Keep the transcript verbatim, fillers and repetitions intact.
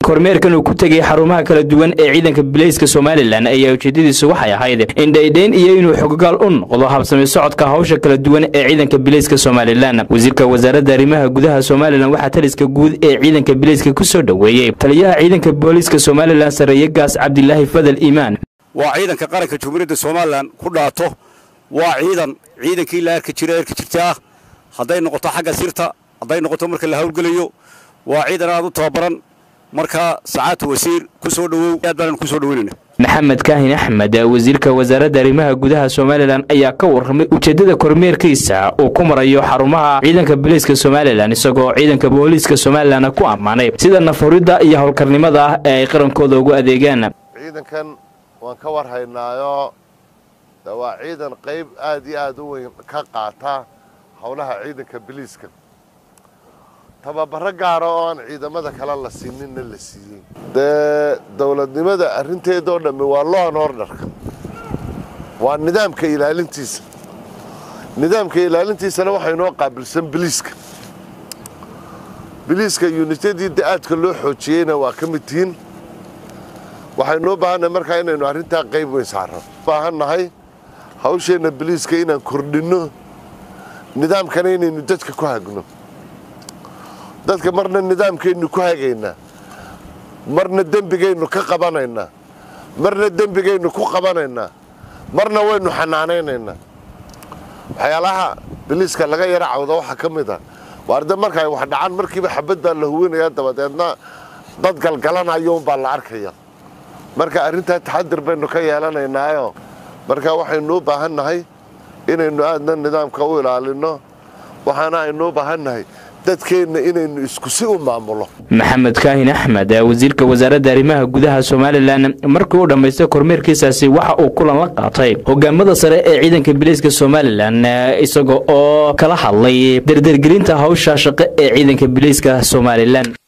kormeerkan uu ku tagay xarumaha kala duwan ee ciidanka Booliiska Soomaaliland ayaa ujeedadiisu waxay ahayd in dhaydeen iyo inuu xoggaal u noqdo habsami socodka hawsha kala duwan ee ciidanka Booliiska Soomaaliland. wasiirka wasaaradda arrimaha gudaha Soomaaliland waxa taliska guud ee ciidanka Booliiska ku soo dhaweeyay taliyaha ciidanka Booliiska Soomaaliland Sareeye Gaas Cabdilaahi Fadal Iimaan. waa ciidanka qaranka Jamhuuriyadda Soomaaliland ku dhaato waa ciidan ciidankii la arki jiray arki jirtaa haday noqoto xagga sirta haday noqoto marka la hawlgalayo waa ciidan aad u tababaran marka saacad wasiir ku soo dhawow aad baan ku soo dhaweynaa. Maxamed Kaahin Axmed wasiirka wasaaradda arrimaha gudaha Soomaaliland ayaa ka warramay ujeedada kormeerkiisa oo ku marayo xarumaha ciidanka Booliiska Soomaaliland isagoo ciidanka Booliiska Soomaaliland ku amaanay sida nafuridda iyo hawlkarnimada ay qarankooda ugu adeegaan. ciidankan waan ka warhaynaayo waa ciidan qayb aad iyo aad u weyn ka qaata hawlaha ciidanka Booliiska tababaro gaar ah oo aan ciidamada kale la siinin la siiyay de dawladnimada arinteeda oo dhammi waa law and order waa nidaamka ilaalintiisa nidaamka ilaalintiisana waxay noo qaabilsan Booliiska Booliiska unitedii aadka loo xoojiyayna waa ka mid yihiin waxay noo baahanay markaa inaynu arinta qayb weyn saarno baahanahay hawsheena Booliiska inaan kordhino nidaamkana inaynu dadka ku hagno dadka marna nidaamkeenu ku hagayna marna dambigeenu ka qabanayna marna dambigeenu ku qabanayna marna waynu xanaanaynayna waxyaalaha Booliiska laga yara cawdo waxa kamid ah waarda marka ay wax dhacaan markiiba xabadda la huwinaya dabadeedna dad galgalanayo baa la arkaya marka arinta taxadir baynu ka yeelanaynaayo marka waxaynu u baahanahay inaynu aadna nidaamka u ilaalino waxaana aynu u baahanahay dadkeena inaynu isku si u maamulo. Maxamed Kaahin Axmed wasiirka wasaaradda arrimaha gudaha Soomaaliland markii uu dhameystay kormeerkiisaasi waxa uu kulan la qaatay hogaamada sare ee ciidanka Booliiska Soomaaliland isagoo oo kala hadlay dardargelinta hawsha shaqo ee ciidanka Booliiska Soomaaliland.